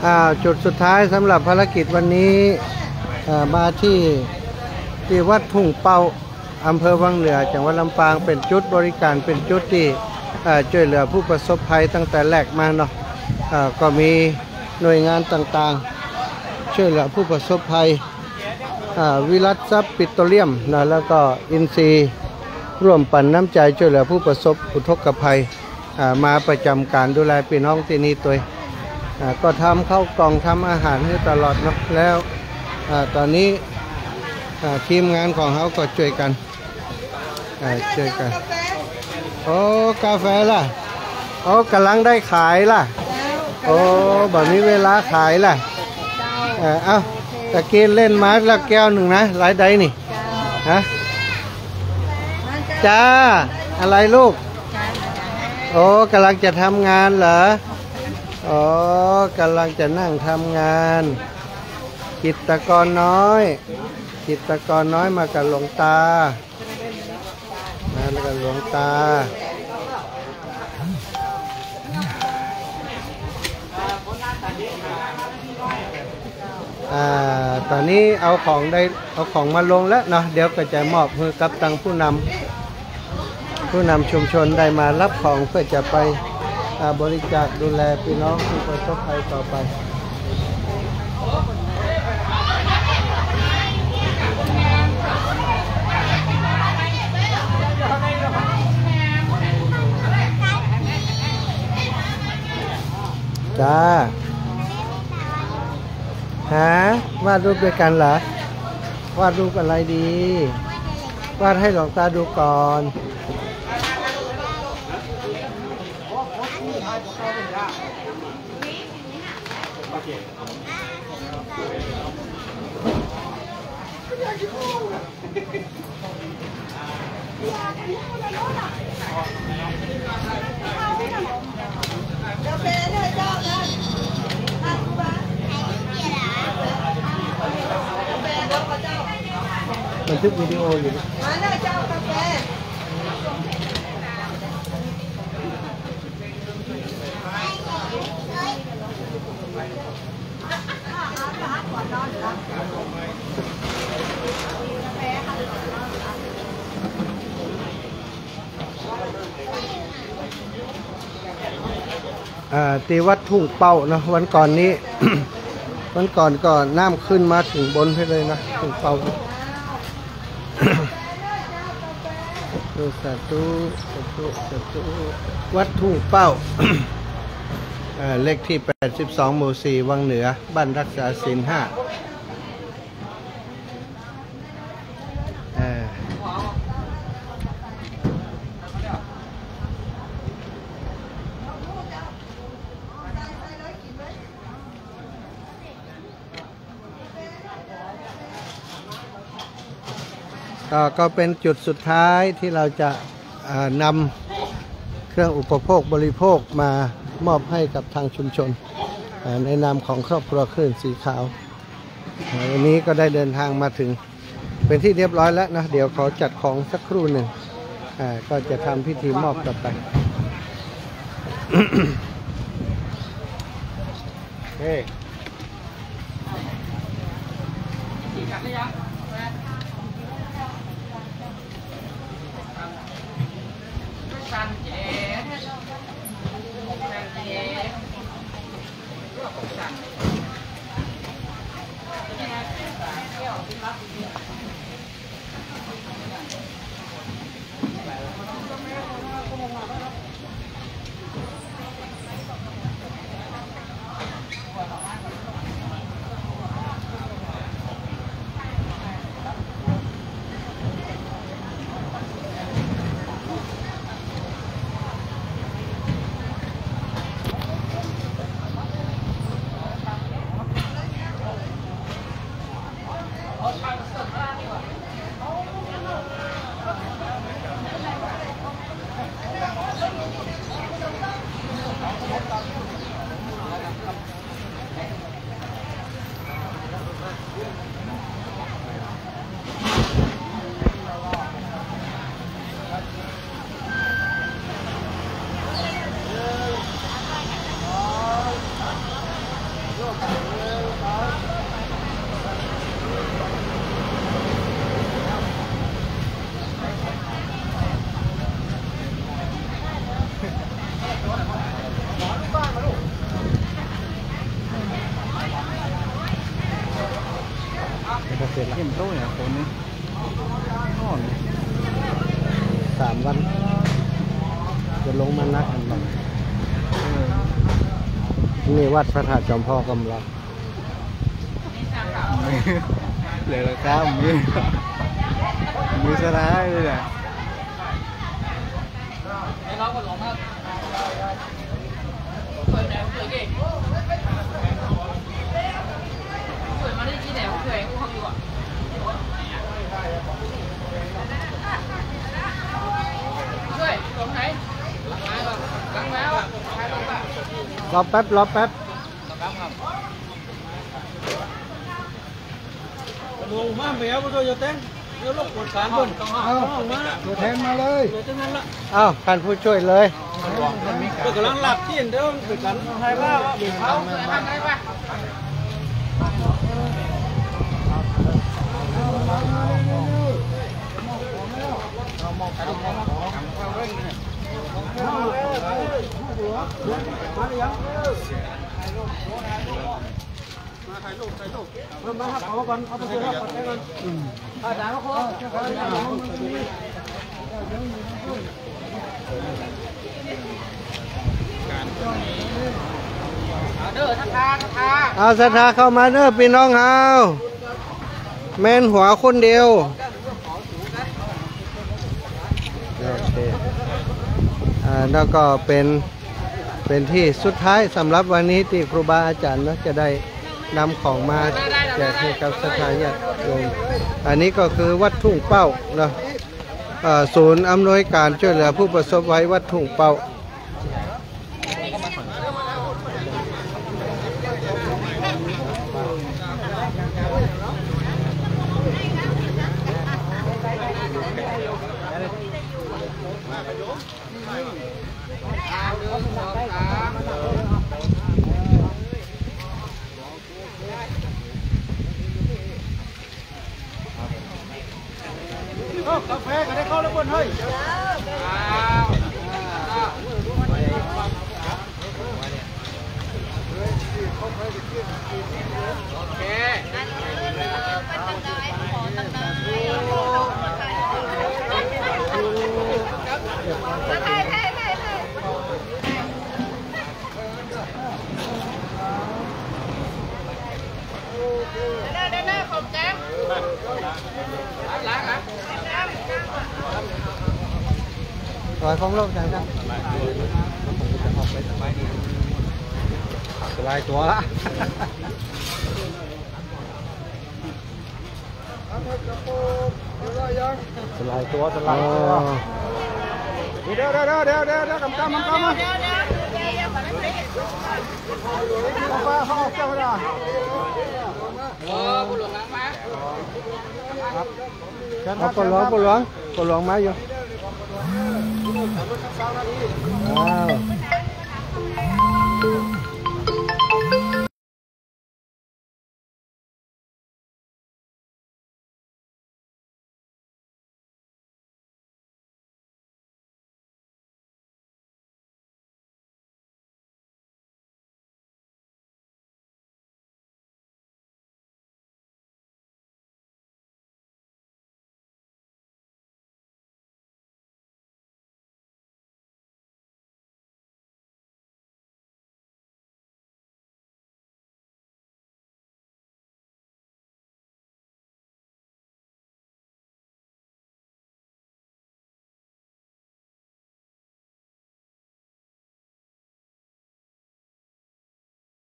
จุดสุดท้ายสำหรับภารกิจวันนี้มาที่วัดทุ่งเป่าอำเภอวังเหนือจังหวัดลำปางเป็นจุดบริการเป็นจุดที่ช่วยเหลือผู้ประสบภัยตั้งแต่แรกมาเนาะก็มีหน่วยงานต่างๆช่วยเหลือผู้ประสบภัยวิรัตทรัพย์ปิโตรเลียมนะแล้วก็อินซีย์ร่วมปันน้ำใจช่วยเหลือผู้ประสบอุทกภัยมาประจำการดูแลพี่น้องที่นี่ตัวก็ทำข้าวกล่องทำอาหารให้ตลอดเนาะแล้วตอนนี้ทีมงานของเขาก็ช่วยกันโอ้กาแฟล่ะโอ้กำลังได้ขายล่ะโอ้แบบนี้เวลาขายล่ะเอ้าตะกี้เล่นมาละแก้วหนึ่งนะหลายใดนี่ฮะจ้าอะไรลูกโอ้กำลังจะทำงานเหรออ๋อกำลังจะนั่งทำงานจิตรกรน้อยมากับหลวงตาแล้วกับหลวงตาตอนนี้เอาของมาลงแล้วเนาะเดี๋ยวก็จะมอบให้กับทางผู้นำชุมชนได้มารับของเพื่อจะไปบริจาคดูแลพี่น้องผู้ประสบภัยต่อไปจ้าวาดรูปด้วยกันเหรอวาดรูปอะไรดีวาดให้หลวงตาดูก่อนบันทึกวิดีโออยู่ตีวัดทุ่งเป่านะวันก่อนนี้ วันก่อนก็น้ำขึ้นมาถึงบนให้เลยนะทุ่งเป่าดูสาธุวัดทุ่งเป้า เลขที่82หมู่4วังเหนือบ้านรักษาศีล5ก็เป็นจุดสุดท้ายที่เราจะนำเครื่องอุปโภคบริโภคมามอบให้กับทางชุมชนในนามของครอบครัวคลื่นสีขาววันนี้ก็ได้เดินทางมาถึงเป็นที่เรียบร้อยแล้วนะเดี๋ยวขอจัดของสักครู่หนึ่งก็จะทำพิธีมอบต่อไป เฮ้วันจะลงมานักกันบ้างนี่วัดพระธาตุจอมพ่อกำลังเลยละครับมือสลายเลยอ่ะรอแป๊บมองมาไม่เอาไปตัวเต้นเดี๋ยวลบกดการบนเอามาตัวแทนมาเลยตัวนั้นละอ้าวท่านผู้ช่วยเลยก็กำลังหลับที่เดิมไปกันไทยว่าเดี๋ยวเขาทำไงวะมาครับเอาก่อนเอาไปเจอครับก่อนอาจารย์เขาเด้อทักทาเอาศรัทธาเข้ามาเด้อพี่น้องเฮาแม่นหัวคนเดียวโอเคแล้วก็เป็นที่สุดท้ายสำหรับวันนี้ที่ครูบาอาจารย์จะได้นำของมาแจกให้กับศรัทธาญาติโยมอันนี้ก็คือวัดทุ่งเป้านะศูนย์อำนวยการช่วยเหลือผู้ประสบภัยวัดทุ่งเป้ากาแฟก็ได้เข้าแล้วบนเฮ้ยโอเคได้ขอบแจ้งล้างอ่ะถอยของโลกจังครับสลายตัวละสลายตัวเดี๋ยวกำมาเขาออกเจ้าได้ผู้หลวงล้างมาครับปลวงมาอยู่ว้าว